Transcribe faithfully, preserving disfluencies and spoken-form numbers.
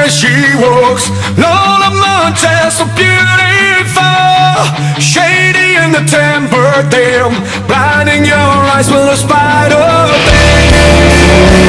as she walks. Lola Montez, so beautiful, shady in the temper dim, blinding your eyes with a spider thing.